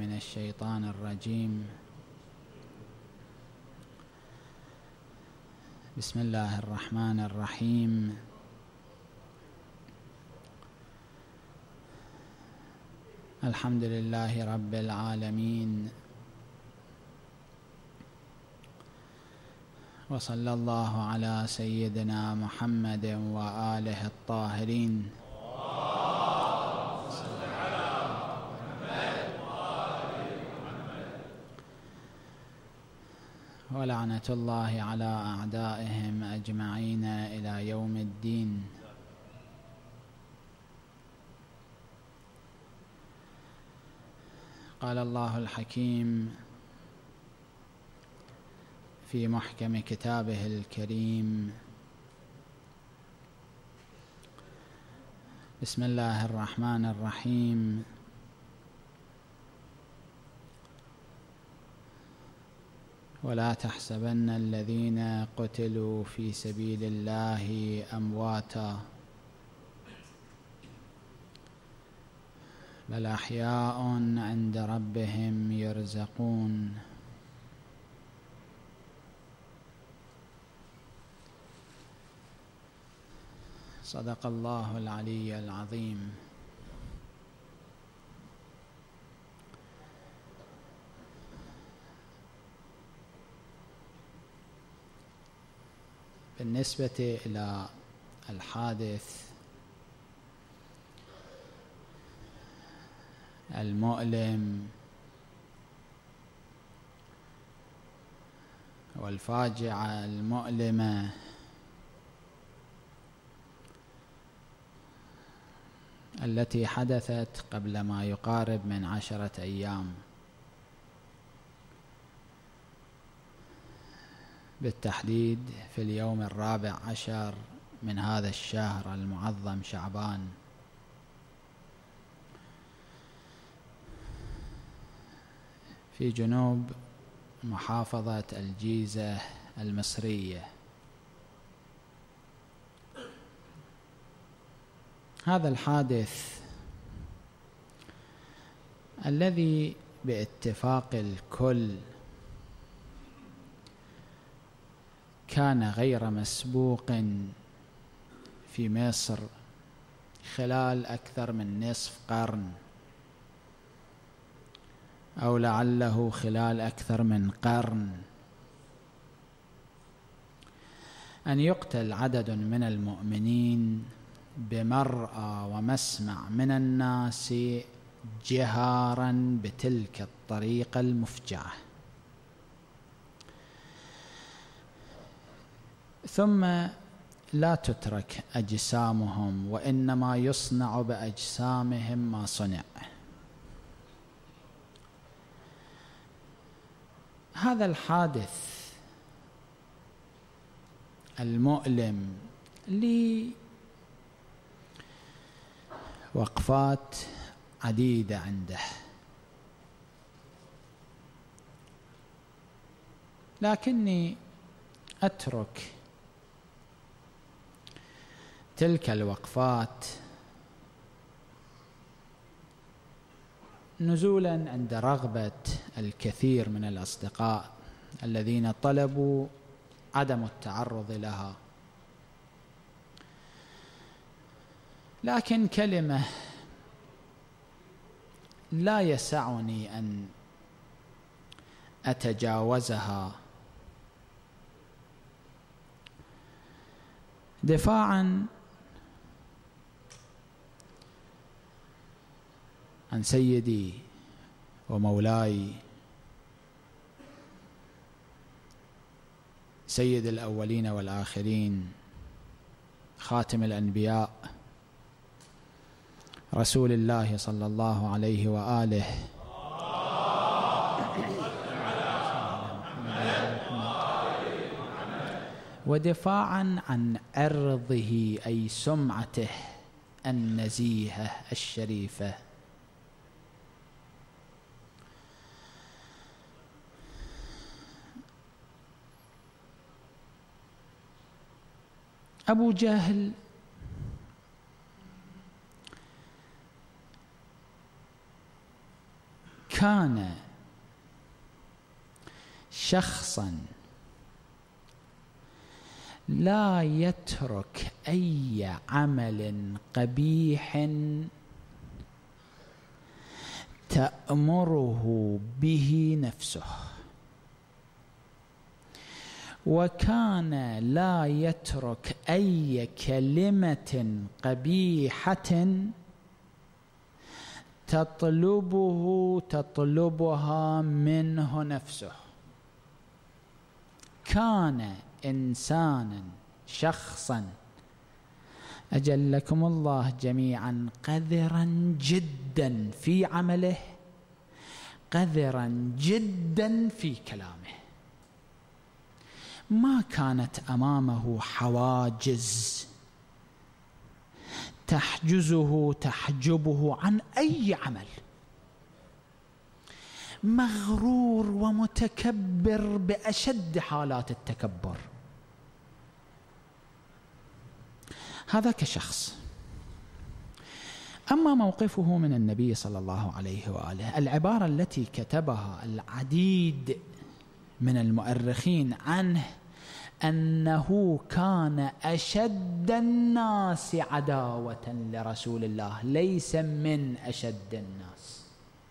من الشيطان الرجيم. بسم الله الرحمن الرحيم. الحمد لله رب العالمين، وصلى الله على سيدنا محمد وآله الطاهرين. ولعنة الله على أعدائهم أجمعين إلى يوم الدين. قال الله الحكيم في محكم كتابه الكريم: بسم الله الرحمن الرحيم. ولا تحسبن الذين قتلوا في سبيل الله أمواتا بل أحياء عند ربهم يرزقون. صدق الله العلي العظيم. بالنسبة إلى الحادث المؤلم والفاجعة المؤلمة التي حدثت قبل ما يقارب من 10 أيام، بالتحديد في اليوم 14 من هذا الشهر المعظم شعبان، في جنوب محافظة الجيزة المصرية. هذا الحادث الذي باتفاق الكل كان غير مسبوق في مصر خلال أكثر من نصف قرن، أو لعله خلال أكثر من قرن، أن يقتل عدد من المؤمنين بمرأى ومسمع من الناس جهارا بتلك الطريقة المفجعة، ثم لا تترك أجسامهم وإنما يصنع بأجسامهم ما صنع. هذا الحادث المؤلم لي وقفات عديدة عنده، لكني أترك تلك الوقفات نزولا عند رغبة الكثير من الأصدقاء الذين طلبوا عدم التعرض لها، لكن كلمة لا يسعني أن أتجاوزها دفاعا عن سيدي ومولاي سيد الأولين والآخرين، خاتم الأنبياء، رسول الله صلى الله عليه وآله، ودفاعا عن عرضه أي سمعته النزيهة الشريفة. أبو جهل كان شخصا لا يترك أي عمل قبيح تأمره به نفسه، وكان لا يترك أي كلمة قبيحة تطلبها منه نفسه. كان إنسانا شخصا أجلكم الله جميعا قذرا جدا في عمله، قذرا جدا في كلامه. ما كانت أمامه حواجز تحجبه عن أي عمل. مغرور ومتكبر بأشد حالات التكبر. هذا كشخص. أما موقفه من النبي صلى الله عليه وآله، العبارة التي كتبها العديد من المؤرخين عنه أنه كان أشد الناس عداوة لرسول الله، ليس من أشد الناس.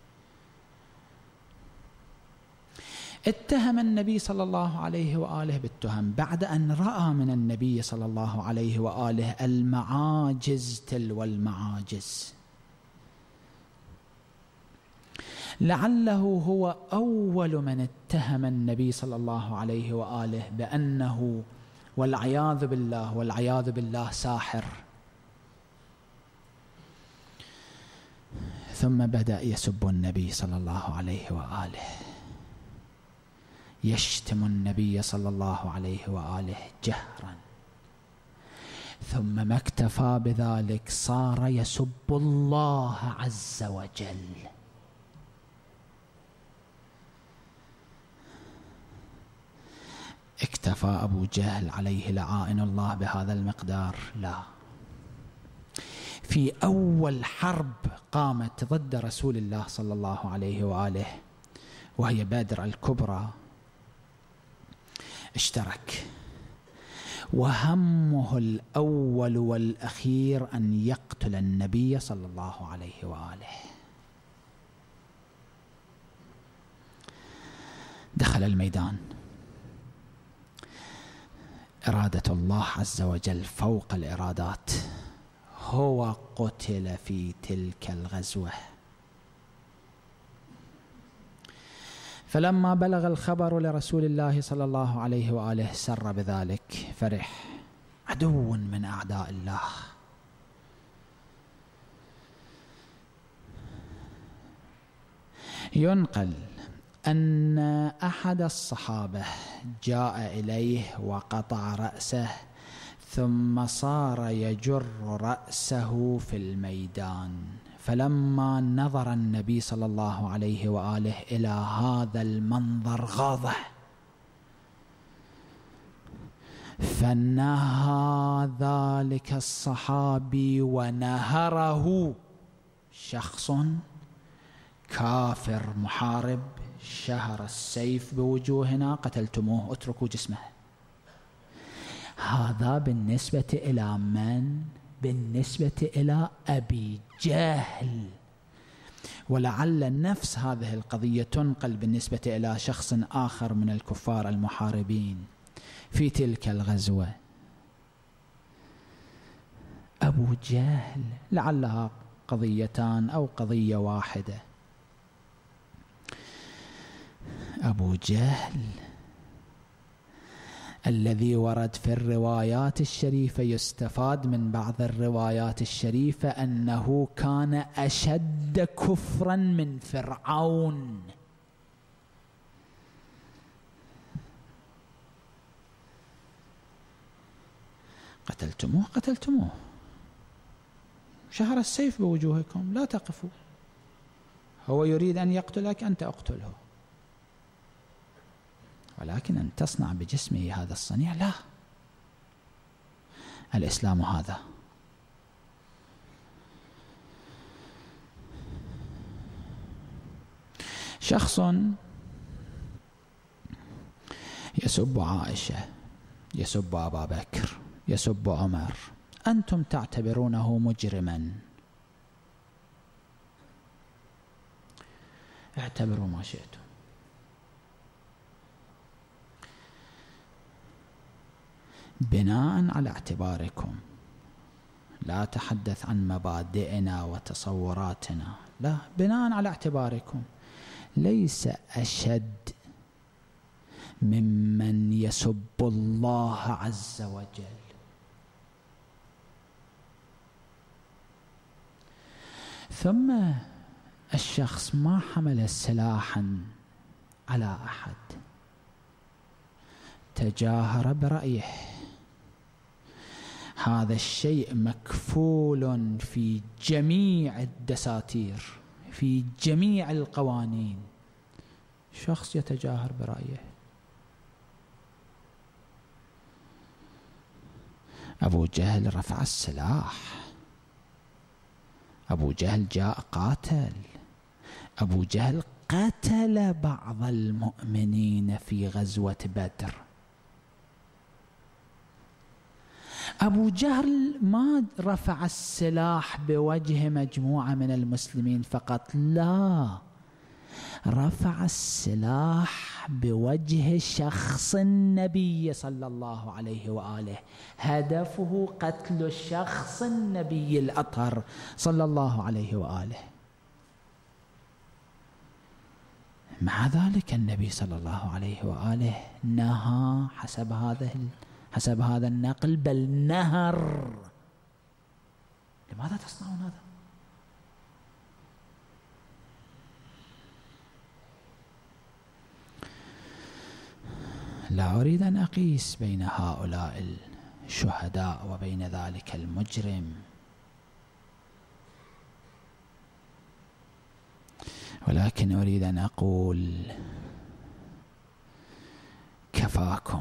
اتهم النبي صلى الله عليه وآله بالتهم بعد أن رأى من النبي صلى الله عليه وآله المعاجز تلو المعاجز. لعله هو أول من اتهم النبي صلى الله عليه وآله بأنه والعياذ بالله ساحر. ثم بدأ يسب النبي صلى الله عليه وآله، يشتم النبي صلى الله عليه وآله جهرا. ثم ما اكتفى بذلك، صار يسب الله عز وجل. اكتفى أبو جهل عليه لعائن الله بهذا المقدار؟ لا. في أول حرب قامت ضد رسول الله صلى الله عليه وآله وهي بدر الكبرى اشترك، وهمه الأول والأخير أن يقتل النبي صلى الله عليه وآله. دخل الميدان، إرادة الله عز وجل فوق الإرادات، هو قتل في تلك الغزوة. فلما بلغ الخبر لرسول الله صلى الله عليه وآله سر بذلك، فرح. عدو من أعداء الله. ينقل أن أحد الصحابة جاء إليه وقطع رأسه، ثم صار يجر رأسه في الميدان. فلما نظر النبي صلى الله عليه وآله إلى هذا المنظر غاضه، فنهى ذلك الصحابي ونهره. شخص كافر محارب شهر السيف بوجوهنا، قتلتموه، اتركوا جسمه. هذا بالنسبة إلى من؟ بالنسبة إلى أبي جهل. ولعل نفس هذه القضية تنقل بالنسبة إلى شخص آخر من الكفار المحاربين في تلك الغزوة. أبو جهل، لعلها قضيتان أو قضية واحدة. أبو جهل الذي ورد في الروايات الشريفة، يستفاد من بعض الروايات الشريفة أنه كان أشد كفرا من فرعون. قتلتموه قتلتموه، شهر السيف بوجوهكم، لا تقفوا. هو يريد أن يقتلك، أنت اقتله، ولكن أن تصنع بجسمه هذا الصنيع لا. الإسلام هذا. شخص يسب عائشة، يسب أبا بكر، يسب عمر، أنتم تعتبرونه مجرما، اعتبروا ما شئتم. بناء على اعتباركم، لا أتحدث عن مبادئنا وتصوراتنا، لا، بناء على اعتباركم، ليس أشد ممن يسب الله عز وجل. ثم الشخص ما حمل سلاحا على أحد، تجاهر برأيه. هذا الشيء مكفول في جميع الدساتير، في جميع القوانين. شخص يتجاهر برأيه. أبو جهل رفع السلاح، أبو جهل جاء قاتل، أبو جهل قتل بعض المؤمنين في غزوة بدر. أبو جهل ما رفع السلاح بوجه مجموعة من المسلمين فقط، لا، رفع السلاح بوجه شخص النبي صلى الله عليه وآله، هدفه قتل شخص النبي الأطهر صلى الله عليه وآله. مع ذلك النبي صلى الله عليه وآله نهى حسب هذا النقل، بل نهر. لماذا تصنعون هذا؟ لا أريد أن أقيس بين هؤلاء الشهداء وبين ذلك المجرم، ولكن أريد أن أقول كفاكم.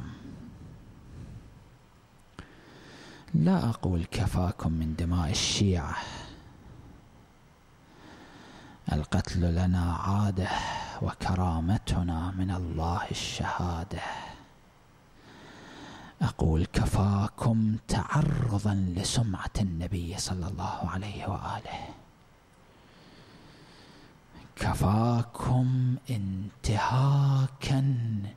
لا أقول كفاكم من دماء الشيعة، القتل لنا عادة وكرامتنا من الله الشهادة. أقول كفاكم تعرضا لسمعة النبي صلى الله عليه وآله، كفاكم انتهاكا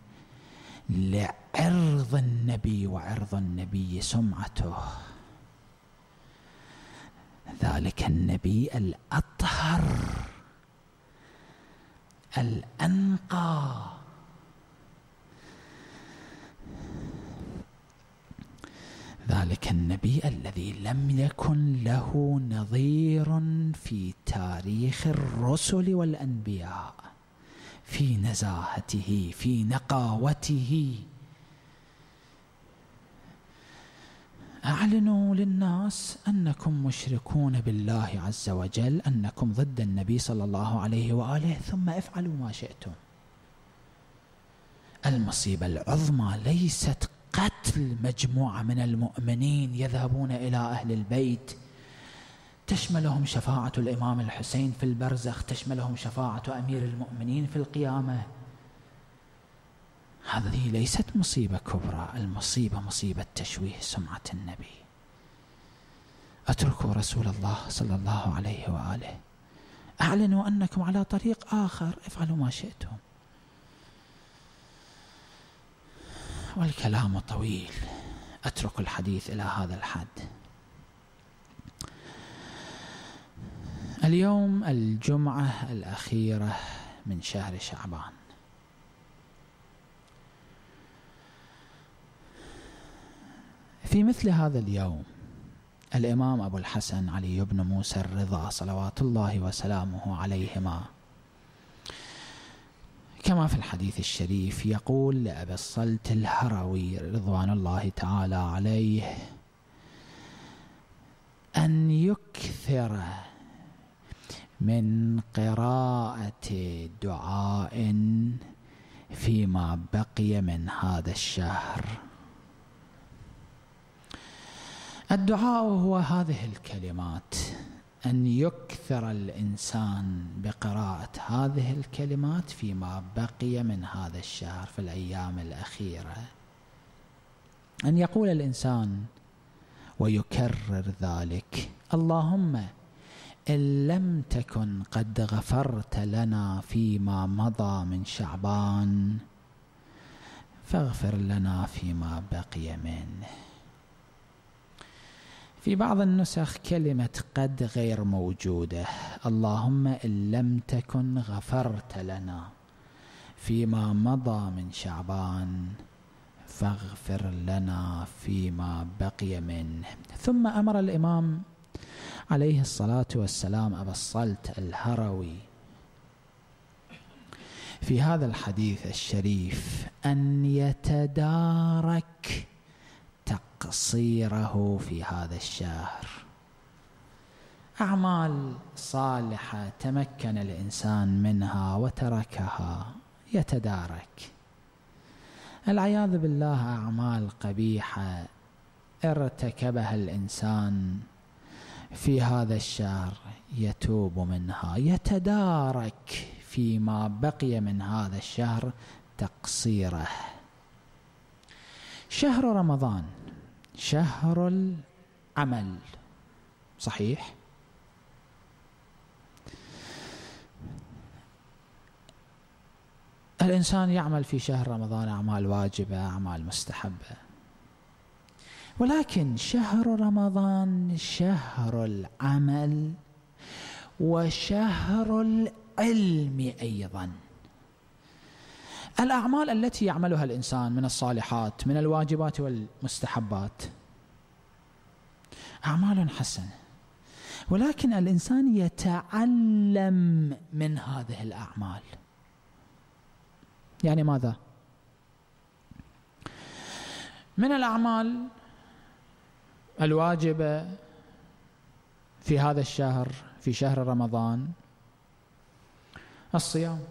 لعرض النبي وعرض النبي سمعته، ذلك النبي الأطهر الأنقى، ذلك النبي الذي لم يكن له نظير في تاريخ الرسل والأنبياء، في نزاهته، في نقاوته. أعلنوا للناس أنكم مشركون بالله عز وجل، أنكم ضد النبي صلى الله عليه وآله، ثم افعلوا ما شئتم. المصيبة العظمى ليست قتل مجموعة من المؤمنين يذهبون إلى أهل البيت، تشملهم شفاعة الإمام الحسين في البرزخ، تشملهم شفاعة أمير المؤمنين في القيامة. هذه ليست مصيبة كبرى، المصيبة مصيبة تشويه سمعة النبي. اتركوا رسول الله صلى الله عليه وآله، أعلنوا أنكم على طريق آخر، افعلوا ما شئتم. والكلام طويل، أترك الحديث إلى هذا الحد. اليوم الجمعة الأخيرة من شهر شعبان، في مثل هذا اليوم الإمام أبو الحسن علي بن موسى الرضا صلوات الله وسلامه عليهما كما في الحديث الشريف يقول لأبي الصلت الهروي رضوان الله تعالى عليه أن يكثر من قراءة دعاء فيما بقي من هذا الشهر. الدعاء هو هذه الكلمات: أن يكثر الإنسان بقراءة هذه الكلمات فيما بقي من هذا الشهر في الأيام الأخيرة، أن يقول الإنسان ويكرر ذلك: اللهم إن لم تكن قد غفرت لنا فيما مضى من شعبان فاغفر لنا فيما بقي منه. في بعض النسخ كلمة قد غير موجودة: اللهم إن لم تكن غفرت لنا فيما مضى من شعبان فاغفر لنا فيما بقي منه. ثم أمر الإمام عليه الصلاة والسلام أبا الصلت الهروي في هذا الحديث الشريف أن يتدارك تقصيره في هذا الشهر. أعمال صالحة تمكن الإنسان منها وتركها يتدارك. العياذ بالله أعمال قبيحة ارتكبها الإنسان في هذا الشهر يتوب منها، يتدارك فيما بقي من هذا الشهر تقصيره. شهر رمضان شهر العمل، صحيح؟ الإنسان يعمل في شهر رمضان أعمال واجبة، أعمال مستحبة، ولكن شهر رمضان شهر العمل وشهر العلم أيضا. الأعمال التي يعملها الإنسان من الصالحات من الواجبات والمستحبات أعمال حسنة، ولكن الإنسان يتعلم من هذه الأعمال. يعني ماذا؟ من الأعمال الواجبة في هذا الشهر، في شهر رمضان، الصيام.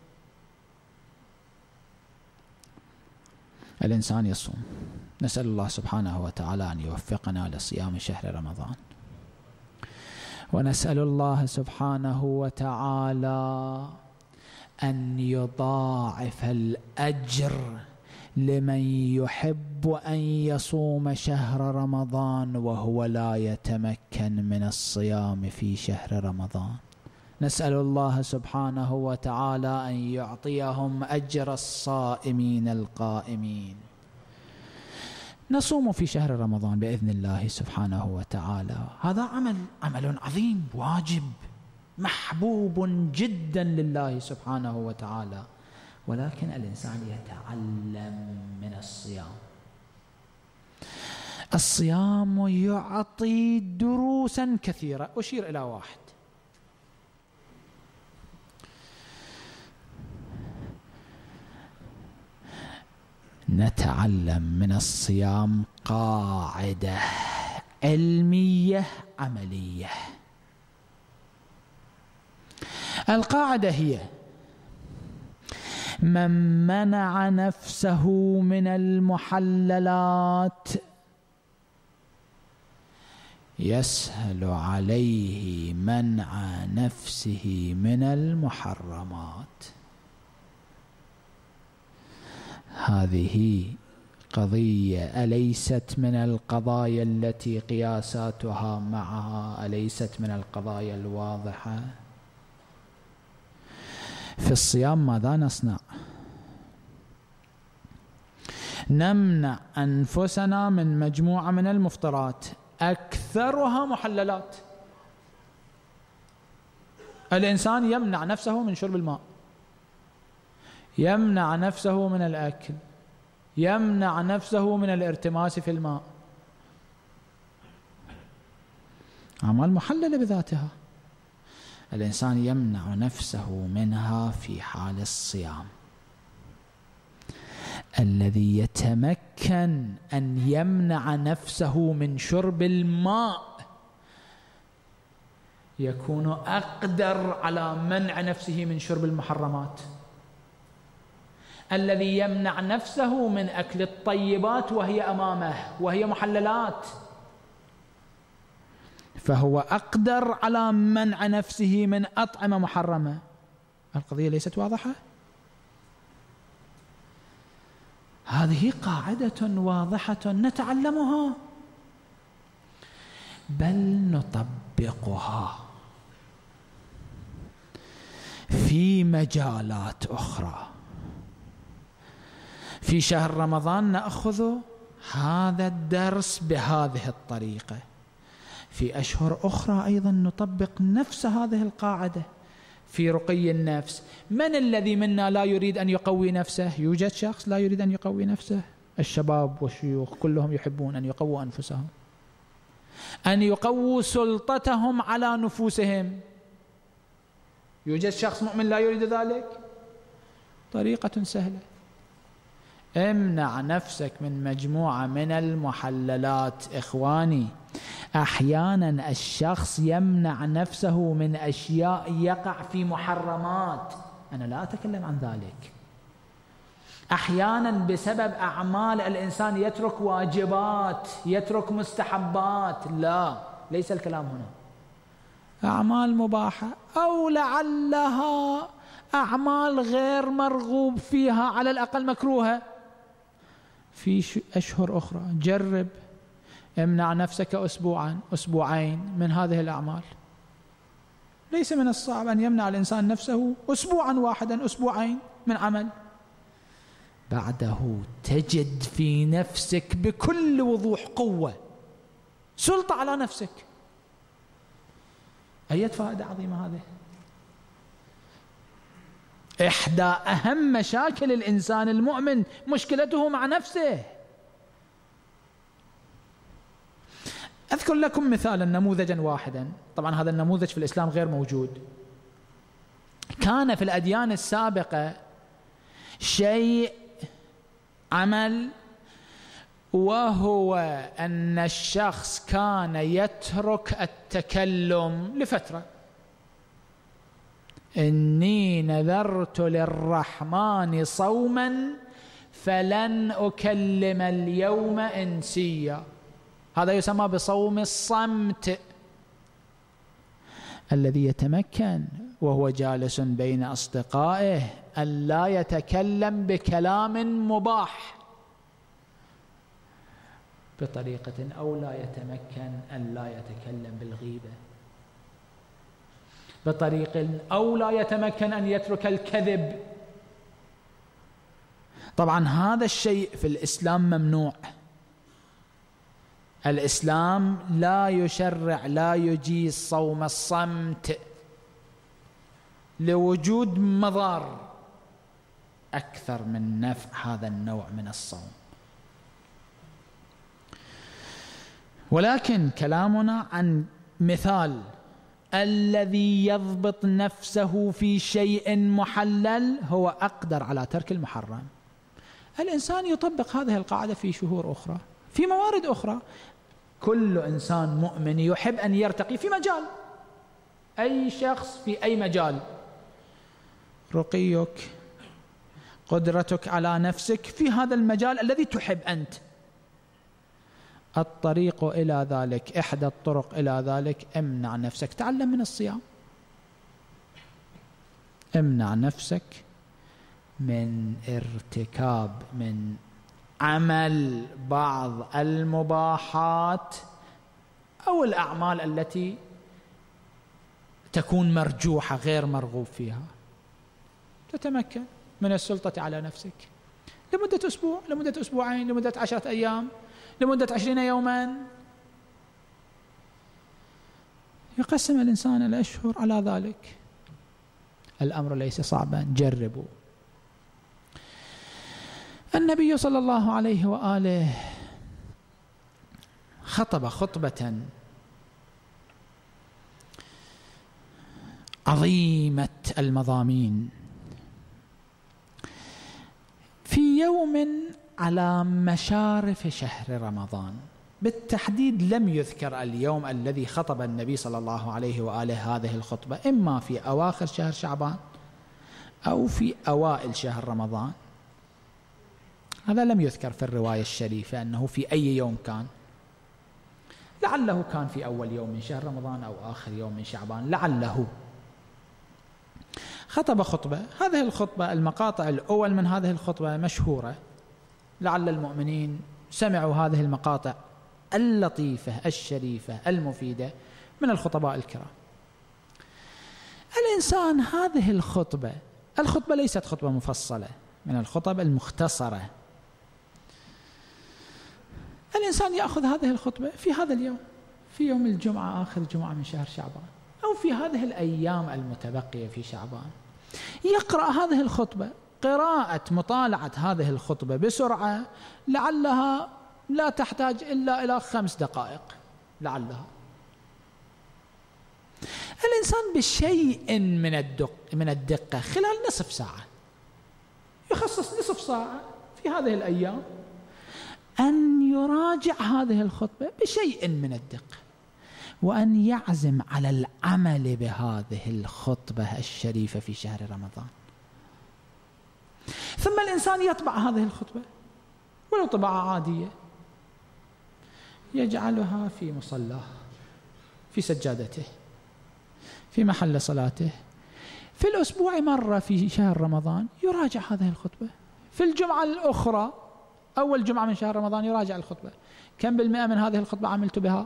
الإنسان يصوم، نسأل الله سبحانه وتعالى أن يوفقنا لصيام شهر رمضان، ونسأل الله سبحانه وتعالى أن يضاعف الأجر لمن يحب أن يصوم شهر رمضان وهو لا يتمكن من الصيام في شهر رمضان. نسأل الله سبحانه وتعالى أن يعطيهم أجر الصائمين القائمين. نصوم في شهر رمضان بإذن الله سبحانه وتعالى. هذا عمل عظيم واجب محبوب جدا لله سبحانه وتعالى، ولكن الإنسان يتعلم من الصيام. الصيام يعطي دروسا كثيرة، أشير إلى واحد. نتعلم من الصيام قاعدة علمية عملية. القاعدة هي: من منع نفسه من المحللات يسهل عليه منع نفسه من المحرمات. هذه قضية أليست من القضايا التي قياساتها معها أليست من القضايا الواضحة؟ في الصيام ماذا نصنع؟ نمنع أنفسنا من مجموعة من المفطرات أكثرها محللات. الإنسان يمنع نفسه من شرب الماء، يمنع نفسه من الأكل، يمنع نفسه من الارتماس في الماء. أعمال محللة بذاتها، الإنسان يمنع نفسه منها في حال الصيام. الذي يتمكن أن يمنع نفسه من شرب الماء يكون أقدر على منع نفسه من شرب المحرمات. الذي يمنع نفسه من أكل الطيبات وهي أمامه وهي محللات، فهو أقدر على منع نفسه من أطعمة محرمة. القضية ليست واضحة؟ هذه قاعدة واضحة نتعلمها، بل نطبقها في مجالات أخرى. في شهر رمضان نأخذ هذا الدرس بهذه الطريقة، في أشهر أخرى أيضا نطبق نفس هذه القاعدة في رقي النفس. من الذي منا لا يريد أن يقوي نفسه؟ يوجد شخص لا يريد أن يقوي نفسه؟ الشباب والشيوخ كلهم يحبون أن يقووا أنفسهم، أن يقووا سلطتهم على نفوسهم. يوجد شخص مؤمن لا يريد ذلك؟ طريقة سهلة، امنع نفسك من مجموعة من المحللات. إخواني، أحيانا الشخص يمنع نفسه من أشياء يقع في محرمات، أنا لا أتكلم عن ذلك. أحيانا بسبب أعمال الإنسان يترك واجبات، يترك مستحبات، لا، ليس الكلام هنا. أعمال مباحة أو لعلها أعمال غير مرغوب فيها، على الأقل مكروهة، في أشهر أخرى جرب، امنع نفسك أسبوعا أسبوعين من هذه الأعمال. ليس من الصعب أن يمنع الإنسان نفسه أسبوعا واحدا أسبوعين من عمل، بعده تجد في نفسك بكل وضوح قوة، سلطة على نفسك. أي فائدة عظيمة هذه. إحدى أهم مشاكل الإنسان المؤمن مشكلته مع نفسه. أذكر لكم مثالا، نموذجا واحدا، طبعا هذا النموذج في الإسلام غير موجود. كان في الأديان السابقة شيء عمل، وهو أن الشخص كان يترك التكلم لفترة. إني نذرت للرحمن صوما فلن أكلم اليوم إنسيا، هذا يسمى بصوم الصمت. الذي يتمكن وهو جالس بين أصدقائه أن لا يتكلم بكلام مباح بطريقة، أو لا يتمكن أن لا يتكلم بالغيبة بطريقة، أو لا يتمكن أن يترك الكذب. طبعا هذا الشيء في الإسلام ممنوع. الإسلام لا يشرع، لا يجيز صوم الصمت لوجود مضار أكثر من نفع هذا النوع من الصوم. ولكن كلامنا عن مثال الذي يضبط نفسه في شيء محلل هو أقدر على ترك المحرم. الإنسان يطبق هذه القاعدة في شهور أخرى، في موارد أخرى. كل إنسان مؤمن يحب أن يرتقي في مجال، أي شخص في أي مجال، رقيك، قدرتك على نفسك في هذا المجال الذي تحب أنت. الطريق إلى ذلك، إحدى الطرق إلى ذلك، امنع نفسك. تعلم من الصيام، امنع نفسك من ارتكاب، من عمل بعض المباحات أو الأعمال التي تكون مرجوحة غير مرغوب فيها. تتمكن من السلطة على نفسك لمدة أسبوع، لمدة أسبوعين، لمدة 10 أيام، لمدة 20 يوما. يقسم الإنسان الأشهر على ذلك. الأمر ليس صعبا، جربوا. النبي صلى الله عليه وآله خطب خطبة عظيمة المضامين في يوم على مشارف شهر رمضان. بالتحديد لم يذكر اليوم الذي خطب النبي صلى الله عليه وآله هذه الخطبة، إما في أواخر شهر شعبان أو في أوائل شهر رمضان. هذا لم يذكر في الرواية الشريفة أنه في أي يوم كان، لعله كان في أول يوم من شهر رمضان أو آخر يوم من شعبان، لعله خطب خطبة. هذه الخطبة المقاطع الأول من هذه الخطبة مشهورة، لعل المؤمنين سمعوا هذه المقاطع اللطيفة الشريفة المفيدة من الخطباء الكرام. الإنسان هذه الخطبة ليست خطبة مفصلة، من الخطب المختصرة. الإنسان يأخذ هذه الخطبة في هذا اليوم، في يوم الجمعة آخر جمعة من شهر شعبان، أو في هذه الأيام المتبقية في شعبان، يقرأ هذه الخطبة قراءة مطالعة هذه الخطبة بسرعة، لعلها لا تحتاج إلا إلى 5 دقائق، لعلها. الإنسان بشيء من الدقة خلال نصف ساعة، يخصص نصف ساعة في هذه الأيام أن يراجع هذه الخطبة بشيء من الدقة، وأن يعزم على العمل بهذه الخطبة الشريفة في شهر رمضان. ثم الإنسان يطبع هذه الخطبة ولو طباعة عادية، يجعلها في مصلاه، في سجادته، في محل صلاته. في الأسبوع مرة في شهر رمضان يراجع هذه الخطبة. في الجمعة الأخرى أول جمعة من شهر رمضان يراجع الخطبة. كم بالمئة من هذه الخطبة عملت بها؟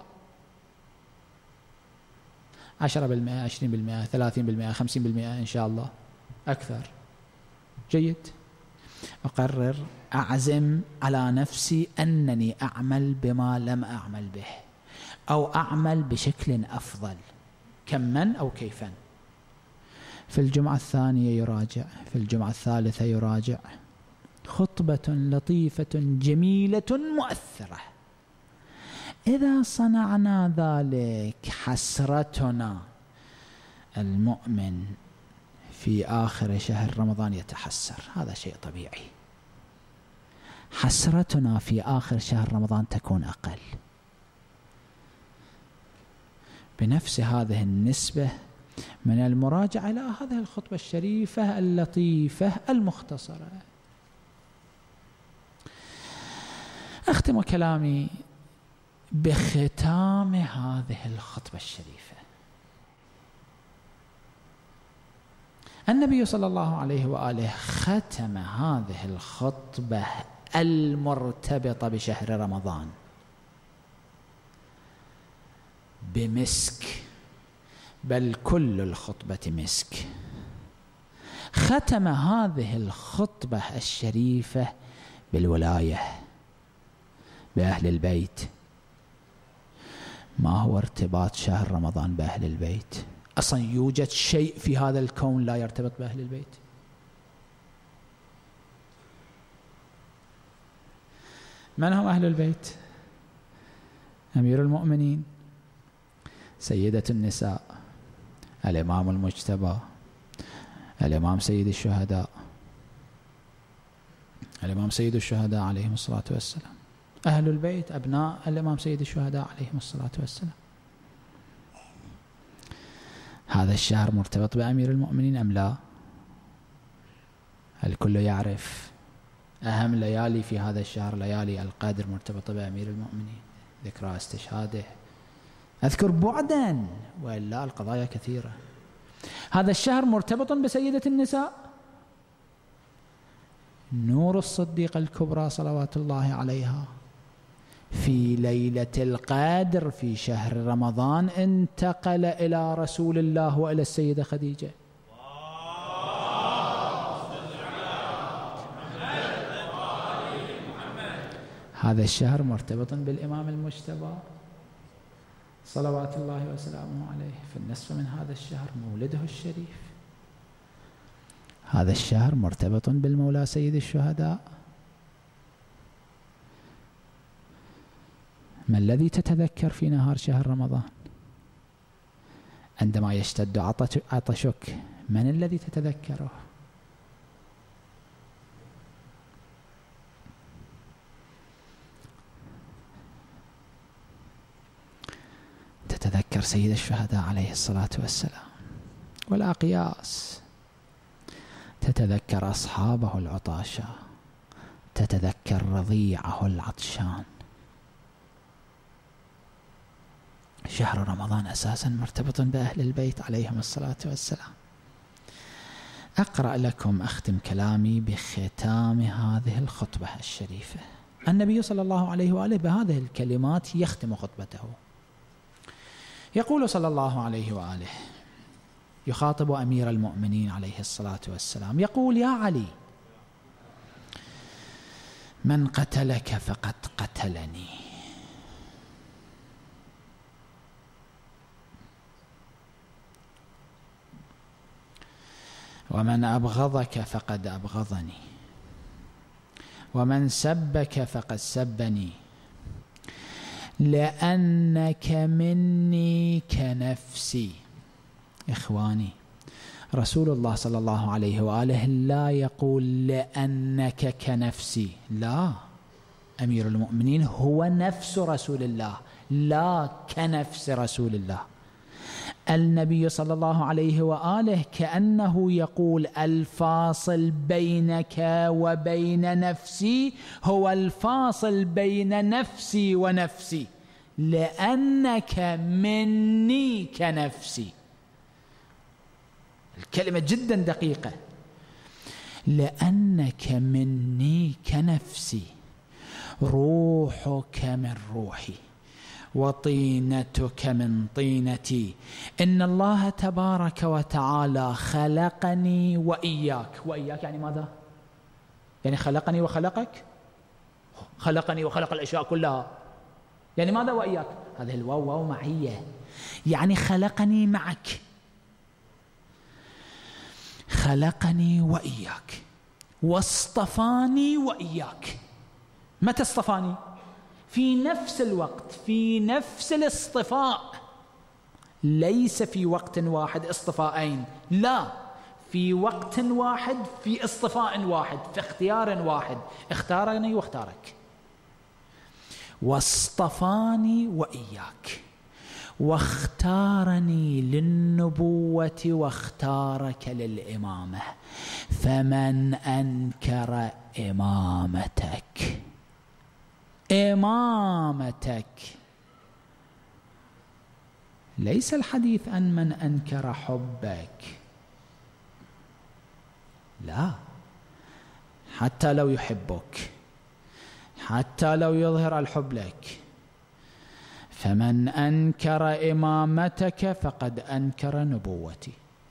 10%، 20%، 30%، 50% إن شاء الله، أكثر. جيد. أقرر، أعزم على نفسي أنني أعمل بما لم أعمل به، أو أعمل بشكل أفضل، كماً أو كيفاً. في الجمعة الثانية يراجع، في الجمعة الثالثة يراجع. خطبة لطيفة جميلة مؤثرة. إذا صنعنا ذلك حسرتنا، المؤمن في آخر شهر رمضان يتحسر، هذا شيء طبيعي. حسرتنا في آخر شهر رمضان تكون أقل بنفس هذه النسبة من المراجعة إلى هذه الخطبة الشريفة اللطيفة المختصرة. أختم كلامي بختام هذه الخطبة الشريفة. النبي صلى الله عليه وآله ختم هذه الخطبة المرتبطة بشهر رمضان بمسك، بل كل الخطبة مسك. ختم هذه الخطبة الشريفة بالولاية، بأهل البيت. ما هو ارتباط شهر رمضان بأهل البيت؟ أصلا يوجد شيء في هذا الكون لا يرتبط بأهل البيت؟ من هم أهل البيت؟ أمير المؤمنين، سيدة النساء، الإمام المجتبى، الإمام سيد الشهداء، الإمام سيد الشهداء عليهم الصلاة والسلام. أهل البيت أبناء الإمام سيد الشهداء عليهم الصلاة والسلام. هذا الشهر مرتبط بأمير المؤمنين أم لا؟ الكل يعرف أهم ليالي في هذا الشهر ليالي القدر مرتبطة بأمير المؤمنين، ذكرى استشهاده. أذكر بعدا وإلا القضايا كثيرة. هذا الشهر مرتبط بسيدة النساء، نور الصديقة الكبرى صلوات الله عليها، في ليلة القدر في شهر رمضان انتقل إلى رسول الله وإلى السيدة خديجة. هذا الشهر مرتبط بالإمام المجتبى صلوات الله وسلامه عليه، في النصف من هذا الشهر مولده الشريف. هذا الشهر مرتبط بالمولى سيد الشهداء. ما الذي تتذكر في نهار شهر رمضان؟ عندما يشتد عطشك، من الذي تتذكره؟ تتذكر سيد الشهداء عليه الصلاة والسلام، ولا قياس. تتذكر أصحابه العطاشة، تتذكر رضيعه العطشان. شهر رمضان أساسا مرتبط بأهل البيت عليهم الصلاة والسلام. أقرأ لكم، أختم كلامي بختام هذه الخطبة الشريفة. النبي صلى الله عليه وآله بهذه الكلمات يختم خطبته. يقول صلى الله عليه وآله يخاطب أمير المؤمنين عليه الصلاة والسلام، يقول: يا علي، من قتلك فقد قتلني، ومن أبغضك فقد أبغضني، ومن سبك فقد سبني، لأنك مني كنفسي. إخواني، رسول الله صلى الله عليه وآله لا يقول لأنك كنفسي، لا، أمير المؤمنين هو نفس رسول الله، لا كنفس رسول الله. النبي صلى الله عليه وآله كأنه يقول: الفاصل بينك وبين نفسي هو الفاصل بين نفسي ونفسي، لأنك مني كنفسي. الكلمة جدا دقيقة. لأنك مني كنفسي، روحك من روحي، وطينتك من طينتي. إن الله تبارك وتعالى خلقني وإياك. وإياك يعني ماذا؟ يعني خلقني وخلقك، خلقني وخلق الأشياء كلها. يعني ماذا وإياك؟ هذه الواو واو معية، يعني خلقني معك، خلقني وإياك، واصطفاني وإياك. متى اصطفاني؟ في نفس الوقت، في نفس الاصطفاء، ليس في وقت واحد اصطفاءين، لا، في وقت واحد، في اصطفاء واحد، في اختيار واحد، اختارني واختارك، واصطفاني وإياك، واختارني للنبوة واختارك للإمامة. فمن أنكر إمامتك، ليس الحديث عن من أنكر حبك، لا، حتى لو يحبك، حتى لو يظهر الحب لك، فمن أنكر إمامتك فقد أنكر نبوتي.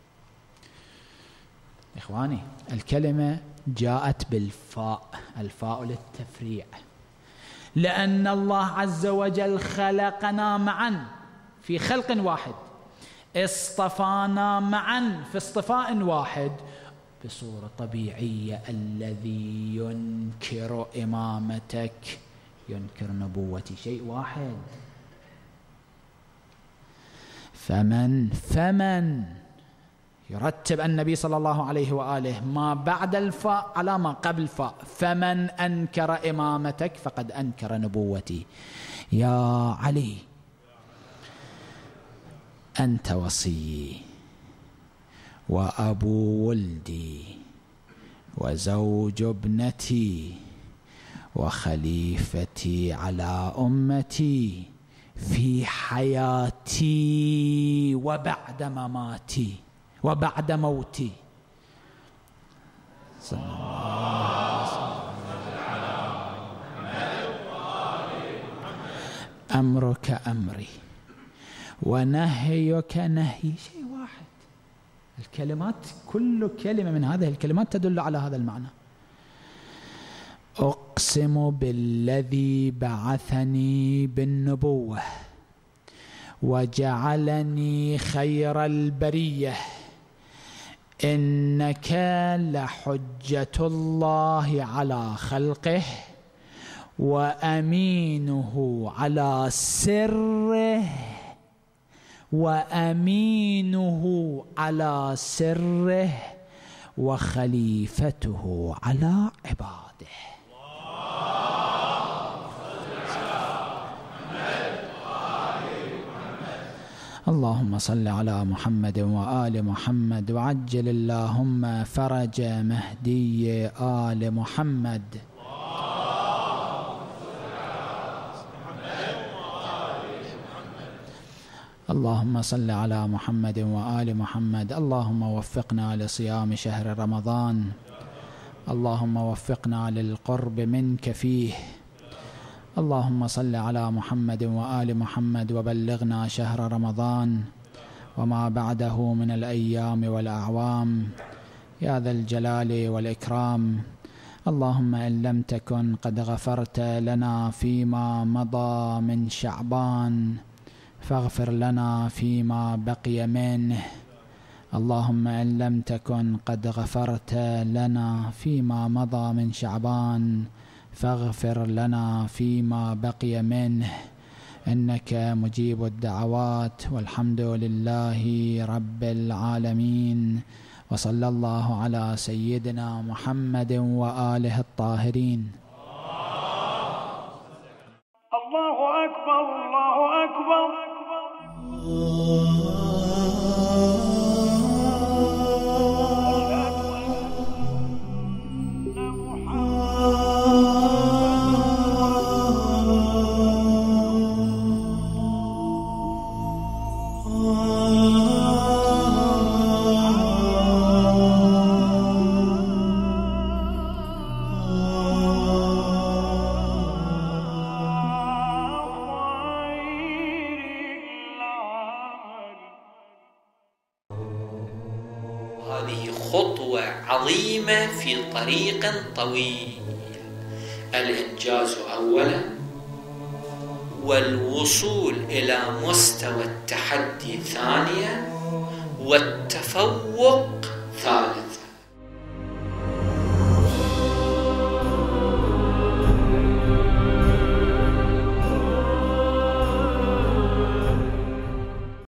إخواني، الكلمة جاءت بالفاء، الفاء للتفريع، لأن الله عز وجل خلقنا معا في خلق واحد، اصطفانا معا في اصطفاء واحد بصورة طبيعية. الذي ينكر إمامتك ينكر نبوتي، شيء واحد. فمن يرتب النبي صلى الله عليه وآله ما بعد الفاء على ما قبل الفاء. فمن أنكر إمامتك فقد أنكر نبوتي. يا علي، أنت وصيي، وأبو ولدي، وزوج ابنتي، وخليفتي على أمتي في حياتي وبعد مماتي وبعد موتي. صلى الله عليه وسلم. أمرك أمري ونهيك نهي، شيء واحد. الكلمات، كل كلمة من هذه الكلمات تدل على هذا المعنى. أقسم بالذي بعثني بالنبوة وجعلني خير البرية، إنك لحجة الله على خلقه، وأمينه على سره، وأمينه على سره، وخليفته على عباده. اللهم صل على محمد وآل محمد، وعجل اللهم فرج مهدي آل محمد. اللهم صل على محمد وآل محمد. اللهم وفقنا لصيام شهر رمضان، اللهم وفقنا للقرب منك فيه. اللهم صل على محمد وآل محمد وبلغنا شهر رمضان وما بعده من الأيام والأعوام يا ذا الجلال والإكرام. اللهم إن لم تكن قد غفرت لنا فيما مضى من شعبان فاغفر لنا فيما بقي منه. اللهم إن لم تكن قد غفرت لنا فيما مضى من شعبان فاغفر لنا فيما بقي منه، إنك مجيب الدعوات. والحمد لله رب العالمين، وصلى الله على سيدنا محمد وآله الطاهرين. الله أكبر، الله أكبر. هذه خطوة عظيمة في طريق طويل، الإنجاز أولا والوصول إلى مستوى التحدي ثانيا والتفوق ثالثا.